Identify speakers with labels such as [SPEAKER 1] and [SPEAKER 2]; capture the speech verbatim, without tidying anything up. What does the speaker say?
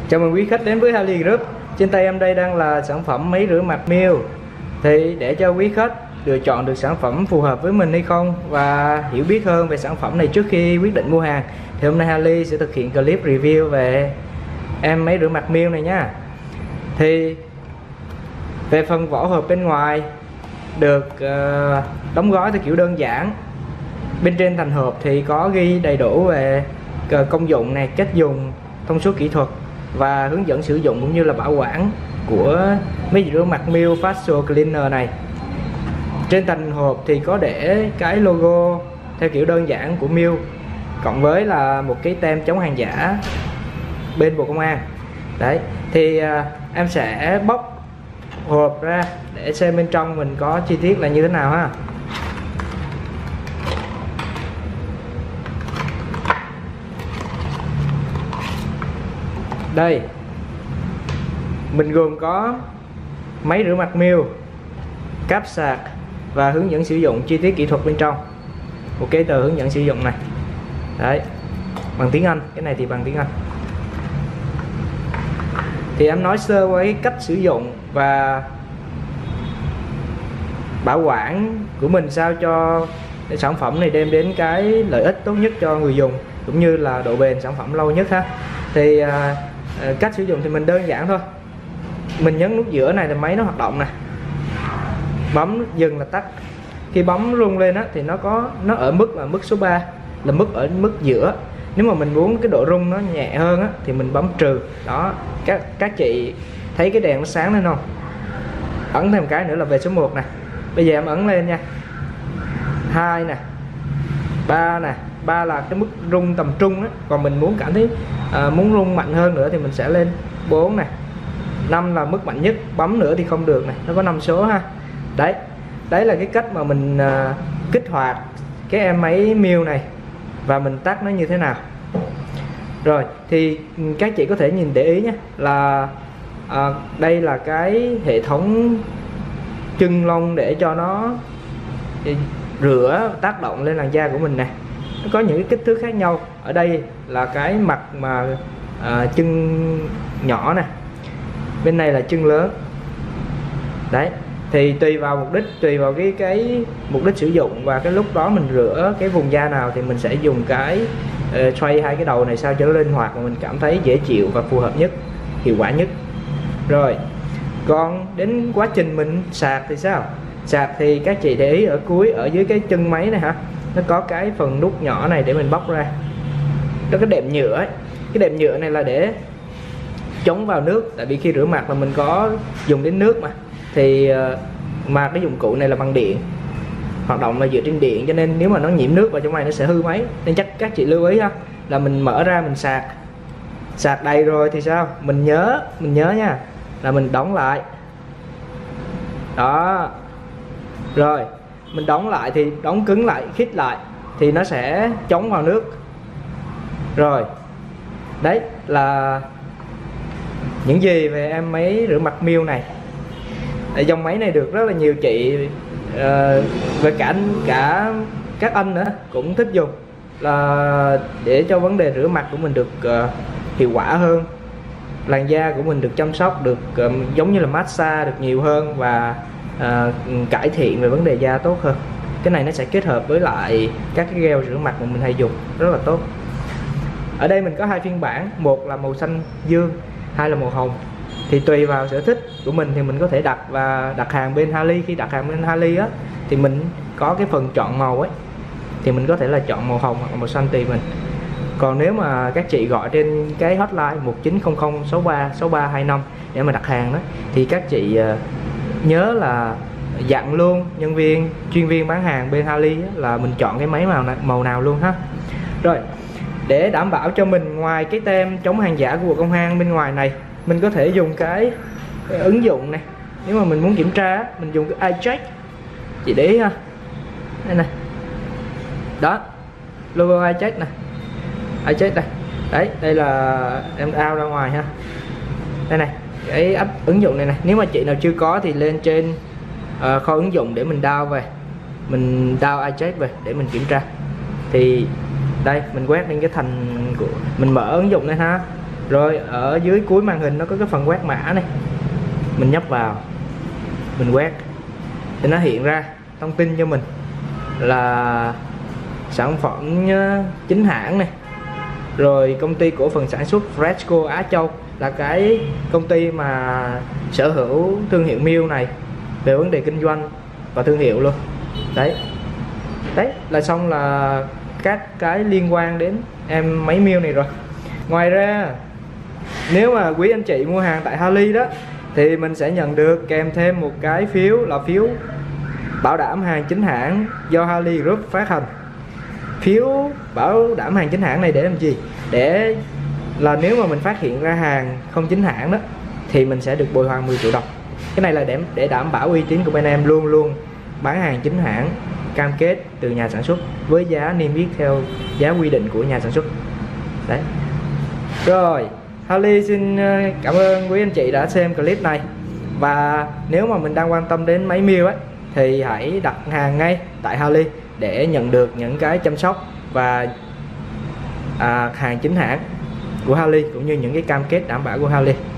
[SPEAKER 1] Chào mừng quý khách đến với Harley Group. Trên tay em đây đang là sản phẩm máy rửa mặt Miu. Thì để cho quý khách lựa chọn được sản phẩm phù hợp với mình hay không và hiểu biết hơn về sản phẩm này trước khi quyết định mua hàng, thì hôm nay Harley sẽ thực hiện clip review về em máy rửa mặt Miu này nha. Thì về phần vỏ hộp bên ngoài được uh, đóng gói theo kiểu đơn giản. Bên trên thành hộp thì có ghi đầy đủ về công dụng này, cách dùng, thông số kỹ thuật và hướng dẫn sử dụng cũng như là bảo quản của máy rửa mặt Miu Facial Cleaner này. Trên thành hộp thì có để cái logo theo kiểu đơn giản của Miu, cộng với là một cái tem chống hàng giả bên Bộ Công an. Đấy, thì uh, em sẽ bóc hộp ra để xem bên trong mình có chi tiết là như thế nào ha. Đây, mình gồm có máy rửa mặt Miu, cáp sạc và hướng dẫn sử dụng chi tiết kỹ thuật bên trong. Một cái tờ hướng dẫn sử dụng này. Đấy, bằng tiếng Anh, cái này thì bằng tiếng Anh. Thì em nói sơ qua cái cách sử dụng và bảo quản của mình sao cho cái sản phẩm này đem đến cái lợi ích tốt nhất cho người dùng, cũng như là độ bền sản phẩm lâu nhất ha. Thì à, cách sử dụng thì mình đơn giản thôi. Mình nhấn nút giữa này thì máy nó hoạt động nè, bấm nút dừng là tắt. Khi bấm rung lên á thì nó có nó ở mức là mức số ba, là mức ở mức giữa. Nếu mà mình muốn cái độ rung nó nhẹ hơn á thì mình bấm trừ. Đó, các các chị thấy cái đèn nó sáng lên không? Ấn thêm cái nữa là về số một nè. Bây giờ em ấn lên nha. Hai nè, ba nè. Ba là cái mức rung tầm trung đó. Còn mình muốn cảm thấy à, muốn rung mạnh hơn nữa thì mình sẽ lên bốn nè. Năm là mức mạnh nhất, bấm nữa thì không được này, nó có năm số ha. Đấy, đấy là cái cách mà mình à, kích hoạt cái em máy Miu này và mình tắt nó như thế nào. Rồi, thì các chị có thể nhìn để ý nhé, là à, đây là cái hệ thống chân lông để cho nó rửa tác động lên làn da của mình nè. Nó có những cái kích thước khác nhau. Ở đây là cái mặt mà à, chân nhỏ nè, bên này là chân lớn. Đấy, thì tùy vào mục đích, tùy vào cái cái mục đích sử dụng và cái lúc đó mình rửa cái vùng da nào thì mình sẽ dùng cái uh, xoay hai cái đầu này sao cho nó linh hoạt và mình cảm thấy dễ chịu và phù hợp nhất, hiệu quả nhất. Rồi, còn đến quá trình mình sạc thì sao? Sạc thì các chị để ý ở cuối, ở dưới cái chân máy này hả, nó có cái phần nút nhỏ này để mình bóc ra. Đó, cái đệm nhựa ấy. Cái đệm nhựa này là để chống vào nước, tại vì khi rửa mặt là mình có dùng đến nước mà. Thì mà cái dụng cụ này là bằng điện, hoạt động là dựa trên điện, cho nên nếu mà nó nhiễm nước vào trong này nó sẽ hư máy. Nên chắc các chị lưu ý ha, là mình mở ra mình sạc. Sạc đầy rồi thì sao? Mình nhớ, mình nhớ nha, là mình đóng lại. Đó. Rồi, mình đóng lại thì đóng cứng lại, khít lại thì nó sẽ chống vào nước. Rồi, đấy là những gì về em máy rửa mặt Miu này. Dòng máy này được rất là nhiều chị uh, và cả cả các anh nữa cũng thích dùng, là để cho vấn đề rửa mặt của mình được uh, hiệu quả hơn, làn da của mình được chăm sóc, được uh, giống như là massage được nhiều hơn và uh, cải thiện về vấn đề da tốt hơn. Cái này nó sẽ kết hợp với lại các cái gel rửa mặt mà mình hay dùng, rất là tốt. Ở đây mình có hai phiên bản, một là màu xanh dương, hai là màu hồng. Thì tùy vào sở thích của mình thì mình có thể đặt và đặt hàng bên Harley. Khi đặt hàng bên Harley á thì mình có cái phần chọn màu ấy, thì mình có thể là chọn màu hồng hoặc màu xanh tùy mình. Còn nếu mà các chị gọi trên cái hotline một chín không không sáu ba sáu ba hai năm để mà đặt hàng đó, thì các chị uh, nhớ là dặn luôn nhân viên chuyên viên bán hàng bên Harley á, là mình chọn cái máy màu nào, màu nào luôn ha. Rồi, để đảm bảo cho mình, ngoài cái tem chống hàng giả của Bộ Công an bên ngoài này, mình có thể dùng cái, cái ứng dụng này. Nếu mà mình muốn kiểm tra, mình dùng cái iCheck. Chị để ý ha. Đây này. Đó, logo iCheck này. iCheck này. Đấy, đây là em out ra ngoài ha. Đây này, cái app ứng dụng này này. Nếu mà chị nào chưa có thì lên trên uh, kho ứng dụng để mình download về. Mình download iCheck về để mình kiểm tra. Thì đây, mình quét lên cái thành của mình, mở ứng dụng này ha. Rồi ở dưới cuối màn hình nó có cái phần quét mã này, mình nhấp vào, mình quét thì nó hiện ra thông tin cho mình là sản phẩm chính hãng này, rồi công ty cổ phần sản xuất Fresco Á Châu là cái công ty mà sở hữu thương hiệu Mio này về vấn đề kinh doanh và thương hiệu luôn. Đấy, đấy là xong là các cái liên quan đến em máy Mio này rồi. Ngoài ra nếu mà quý anh chị mua hàng tại Harley đó thì mình sẽ nhận được kèm thêm một cái phiếu là phiếu bảo đảm hàng chính hãng do Harley Group phát hành. Phiếu bảo đảm hàng chính hãng này để làm gì? Để là nếu mà mình phát hiện ra hàng không chính hãng đó thì mình sẽ được bồi hoàn mười triệu đồng. Cái này là để để đảm bảo uy tín của bên em luôn luôn bán hàng chính hãng, cam kết từ nhà sản xuất với giá niêm yết theo giá quy định của nhà sản xuất. Đấy. Rồi, Harley xin cảm ơn quý anh chị đã xem clip này. Và nếu mà mình đang quan tâm đến máy Mio ấy thì hãy đặt hàng ngay tại Harley để nhận được những cái chăm sóc và à, hàng chính hãng của Harley cũng như những cái cam kết đảm bảo của Harley.